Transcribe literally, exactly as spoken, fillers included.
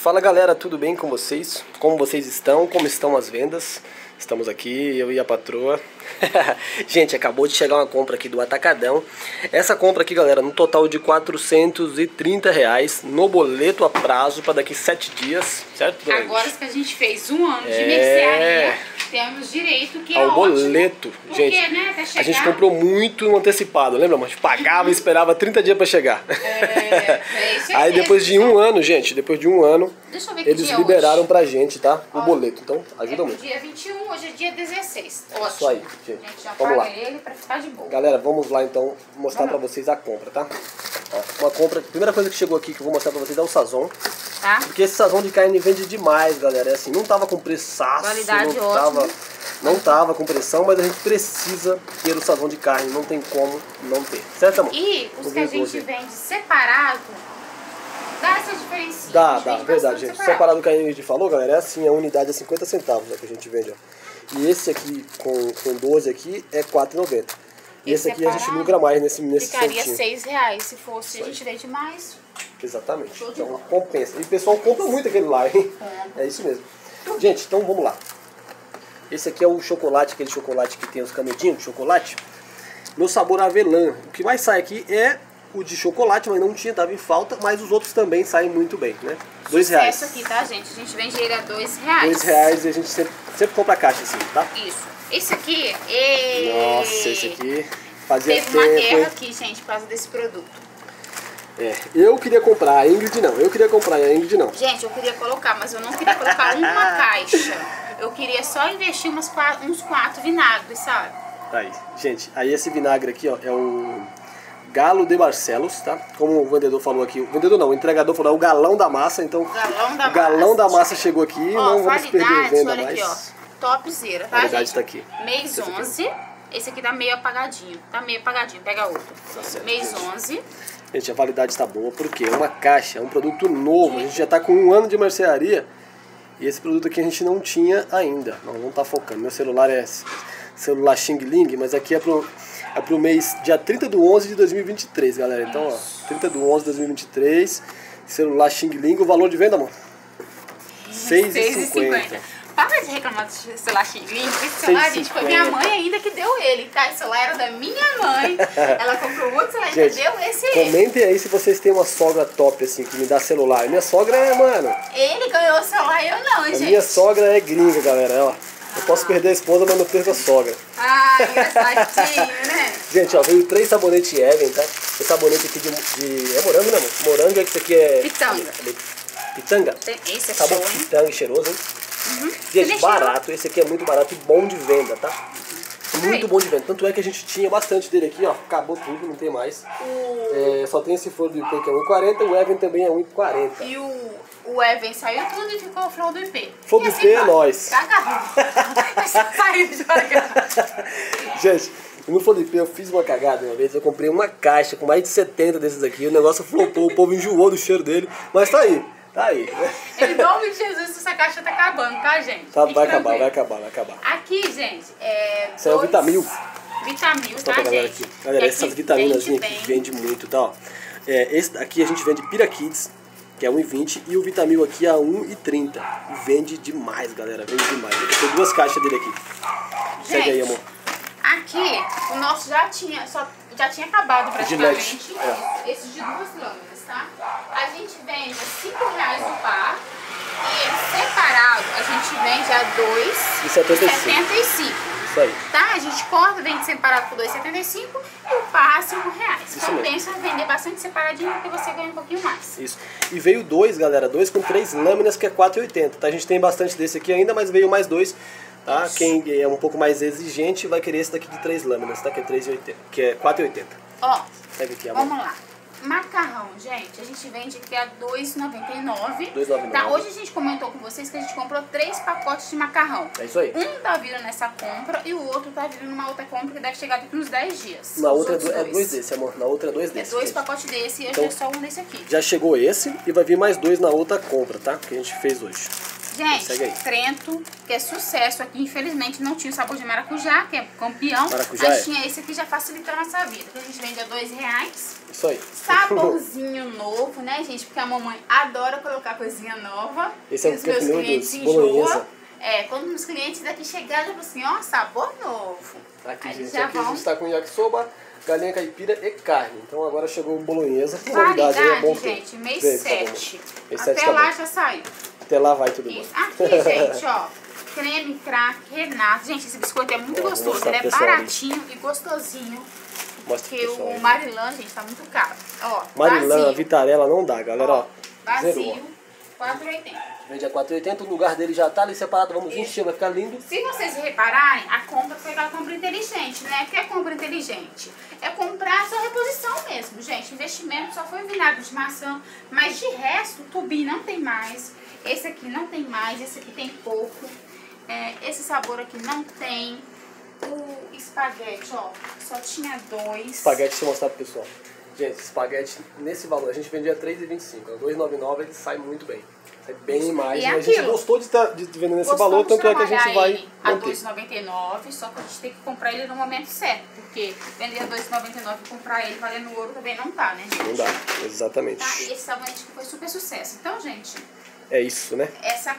Fala galera, tudo bem com vocês? Como vocês estão? Como estão as vendas? Estamos aqui, eu e a patroa. Gente, acabou de chegar uma compra aqui do Atacadão. Essa compra aqui, galera, no total de quatrocentos e trinta reais no boleto a prazo para daqui sete dias, certo? Durante? Agora que a gente fez um ano de é... mercearia, temos direito que é ao ótimo, boleto. Porque, gente, né, até chegar... a gente comprou muito antecipado, lembra? A gente pagava e esperava trinta dias para chegar. É, é isso aí depois de um ano, gente, depois de um ano, Deixa eu ver que eles dia liberaram hoje. pra gente, tá? O Ó, boleto, então ajuda é muito. dia vinte e um, hoje é dia dezesseis. Ótimo. Isso aí, gente. A gente já Vamos paga lá. ele pra ficar de boa. Galera, vamos lá então mostrar Vamos. pra vocês a compra, tá? Ó, uma compra, a primeira coisa que chegou aqui que eu vou mostrar pra vocês é o sazon. Tá? Porque esse sazon de carne vende demais, galera. É assim, não tava com preçaço, Qualidade não ótima. tava, não tava com pressão, mas a gente precisa ter o sazon de carne, não tem como não ter. Certo, amor? E os Vou que a ver com gente você. vende separado, dá essa diferença. Dá, dá, verdade, gente. Separado. separado do que a gente falou, galera, é assim, a unidade é cinquenta centavos, é que a gente vende, ó. E esse aqui, com, com doze aqui, é quatro reais e noventa centavos. E esse aqui a gente lucra mais nesse, nesse Ficaria centinho. seis reais se fosse, a gente vende mais. Exatamente. Então compensa. E o pessoal compra muito aquele lá, hein? É isso mesmo. Gente, então vamos lá. Esse aqui é o chocolate, aquele chocolate que tem os canudinhos de chocolate. No sabor avelã. O que mais sai aqui é o de chocolate, mas não tinha, tava em falta, mas os outros também saem muito bem, né? Dois reais. Essa aqui, tá, gente? A gente vende ele a dois reais. Dois reais e a gente sempre, sempre compra a caixa assim, tá? Isso. Esse aqui, e... Nossa, esse aqui fazia teve tempo. uma guerra aqui, gente, por causa desse produto. É, eu queria comprar, a Ingrid não, eu queria comprar, a Ingrid não. Gente, eu queria colocar, mas eu não queria colocar uma caixa. Eu queria só investir umas quatro, uns quatro vinagres, sabe? Aí, gente, aí esse vinagre aqui, ó, é o Galo de Barcelos, tá? Como o vendedor falou aqui, o vendedor não, o entregador falou, é o galão da massa, então galão da o galão massa. da massa chegou aqui, ó, não vamos perder venda olha mais. aqui, ó. Topzera, tá, Qualidade gente? tá aqui. Mês onze. Esse aqui tá meio apagadinho. Tá meio apagadinho. Pega outro. Tá certo, Mês gente. onze. Gente, a validade está boa, porque é uma caixa, é um produto novo. A gente já tá com um ano de mercearia e esse produto aqui a gente não tinha ainda. Não, não tá focando. Meu celular é celular Xing Ling, mas aqui é pro, é pro mês dia trinta de onze de dois mil e vinte e três, galera. Então, ó, trinta de onze de dois mil e vinte e três, celular Xing Ling, o valor de venda, amor? seis reais e cinquenta centavos. Para de reclamar do celular Xing Ling, porque esse celular, gente, foi minha mãe ainda que deu ele, tá? Esse celular era da minha mãe. Ela comprou outro celular e deu esse ele. Comentem aí se vocês têm uma sogra top, assim, que me dá celular. Minha sogra é, mano... Ele ganhou o celular e eu não, hein, a gente? minha sogra é gringa, galera, ó. Eu posso perder a esposa, mas não perco a sogra. Ah, engraçadinho, né? Gente, ó, veio três sabonetes Even, tá? Esse sabonete aqui de, de... é morango, né, amor? Morango é que esse aqui é... Pitanga. Pitanga? Esse é Sabor show, hein? pitanga e cheiroso, hein? Uhum. Gente, barato. Esse aqui é muito barato e bom de venda, tá? Muito Aí. bom de venda. Tanto é que a gente tinha bastante dele aqui, ó. Acabou tudo, não tem mais. O... É, só tem esse flor do I P que é um e quarenta, o Even também é um e quarenta. E o, o Even saiu tudo e ficou o flor do I P. Flor do E I P é vai. nós. Cagado. Saiu de jogar. Gente, no flor do I P eu fiz uma cagada uma vez. Eu comprei uma caixa com mais de setenta desses aqui. O negócio flopou, o povo enjoou do cheiro dele. Mas tá aí, tá aí. Em nome de Jesus, essa caixa tá acabando, tá, gente? Tá, Fique vai acabar, tranquilo. vai acabar, vai acabar. Aqui, gente, é... Isso aí é o dois- Vitamil. Vitamil, Só tá, pra galera gente? aqui. Galera, E essas aqui vitaminas vende aqui bem. vende muito, tá? Ó. É, esse aqui a gente vende Pirakids, que é um e vinte, e o Vitamil aqui é um e trinta. E vende demais, galera, vende demais. Eu tenho duas caixas dele aqui. Segue aí, amor. Aqui, o nosso já tinha, só, já tinha acabado praticamente. De leite, é. Esse de duas lâminas, tá? A gente vende cinco reais o par. E ele separado, a gente vende a dois E setenta e cinco. setenta e cinco. Isso aí. Tá? A gente corta, vende separado por dois reais e setenta e cinco e o par a cinco reais. Isso Compensa vender bastante separadinho porque você ganha um pouquinho mais. Isso. E veio dois, galera, dois com três lâminas, que é quatro reais e oitenta, tá? A gente tem bastante desse aqui ainda, mas veio mais dois, tá? Isso. Quem é um pouco mais exigente vai querer esse daqui de três lâminas, tá? Que é três reais e oitenta, que é quatro reais e oitenta. Ó, Segue aqui, amor. vamos lá. Macarrão, gente, a gente vende aqui a dois reais e noventa e nove. dois reais e noventa e nove. Tá? Hoje a gente comentou com vocês que a gente comprou três pacotes de macarrão. É isso aí. Um tá vindo nessa compra e o outro tá vindo numa outra compra que deve chegar daqui uns dez dias. Na Os outra é outros do- é dois desse, amor. Na outra é dois É desse. dois gente. pacotes desse e hoje Então, é só um desse aqui. Já chegou esse e vai vir mais dois na outra compra, tá? Que a gente fez hoje. Gente, Trento, que é sucesso aqui. Infelizmente não tinha o sabor de maracujá, que é campeão. Maracujá mas é. tinha esse aqui, já facilita a nossa vida. Que a gente vende a dois reais. Isso aí. Saborzinho novo, né, gente? Porque a mamãe adora colocar coisinha nova. Esse é e o os meus clientes enjoam. É, quando os clientes daqui chegarem, eu falo assim, ó, sabor novo. Aqui, Aí gente, já aqui vão... a gente tá com yakisoba, galinha caipira e carne. Então agora chegou o bolonhesa. Validade, é bom gente, mês ver, sete. Mês Até sete tá lá bom. já saiu. Até lá vai tudo Isso. bom. Aqui, gente, ó, creme crack Renato. Gente, esse biscoito é muito Ó, vou gostoso. mostrar Ele é pro pessoal baratinho e gostosinho. Mostra Porque pro pessoal o aí. Marilã, gente, tá muito caro. Ó, Marilã, vazio. Vitarella não dá, galera, ó. Vazio, Zerou, quatro reais e oitenta. Vende a quatro reais e oitenta, o lugar dele já tá ali separado, vamos encher, vai ficar lindo. Se vocês repararem, a compra foi aquela compra inteligente, né? O que é compra inteligente? É comprar a sua reposição mesmo, gente. Investimento só foi vinagre de maçã, mas de resto, o tubi não tem mais. Esse aqui não tem mais, esse aqui tem pouco. É, esse sabor aqui não tem. O espaguete, ó, só tinha dois. Espaguete, deixa eu mostrar pro pessoal. Gente, espaguete nesse valor, a gente vendia três reais e vinte e cinco, dois reais e noventa e nove ele sai muito bem. Sai bem mais. E E a aquilo? gente gostou de, tá, de vender nesse Gostamos valor, tanto é que a trabalhar gente vai ele a manter. dois reais e noventa e nove, só que a gente tem que comprar ele no momento certo, porque vender a dois reais e noventa e nove e comprar ele valendo ouro também não tá, né, gente? Não dá, exatamente. Tá? E esse sabonete que foi super sucesso. Então, gente, É isso, né? essa